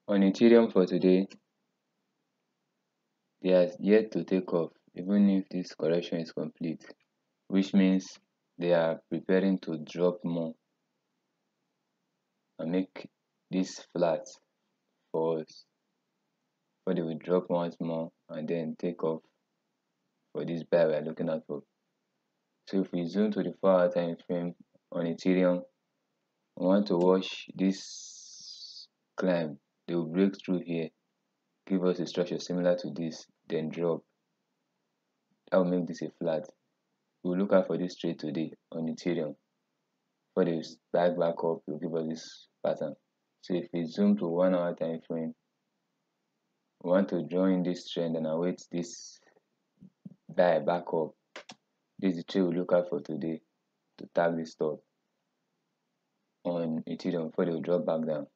On Ethereum for today, they are yet to take off even if this correction is complete, which means they are preparing to drop more and make this flat for us. But they will drop once more and then take off for this buy we are looking at for. So if we zoom to the 4-hour time frame on Ethereum, we want to watch this climb. They will break through here, give us a structure similar to this, then drop. That will make this a flat. We'll look out for this trade today on Ethereum. For the back up, it will give us this pattern. So if we zoom to 1-hour time frame, we want to join this trend and await this buy back up. This is the trade we look out for today to tag this stop on Ethereum before they will drop back down.